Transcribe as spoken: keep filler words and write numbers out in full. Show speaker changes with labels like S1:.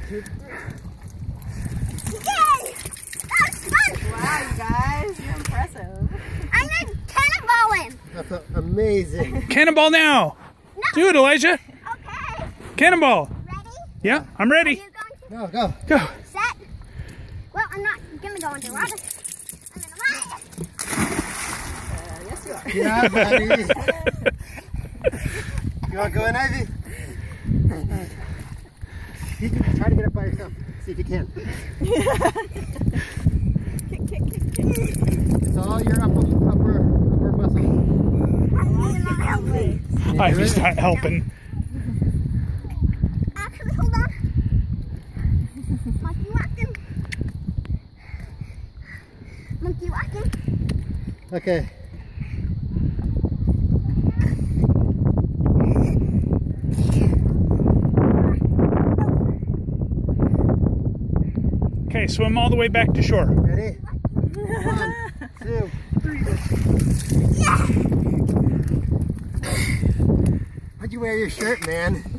S1: two, three.
S2: Yay! That's fun!
S3: Wow, you guys, you're impressive.
S2: I'm in cannonballing.
S1: That's a, amazing.
S4: Cannonball now.
S2: No.
S4: Do it, Elijah.
S2: Okay.
S4: Cannonball.
S2: Ready?
S4: Yeah, I'm ready.
S2: Are you going to?
S1: Go, go.
S4: Go.
S2: Set. Well, I'm not gonna go into water. I'm in the water.
S3: Uh, yes, you are.
S1: Yeah, buddy. You want to go in, Ivy? You can try to get up by yourself. See if you can.
S3: Kick, kick, kick, kick.
S1: It's all your upper, upper, upper muscle. Can you
S4: Ivy's
S1: do it?
S4: not helping.
S2: Actually, hold on. Monkey walking. Monkey walking.
S1: Okay.
S4: Okay, swim all the way back to shore.
S1: Ready? One, two, three.
S2: Yeah!
S1: Why'd you wear your shirt, man?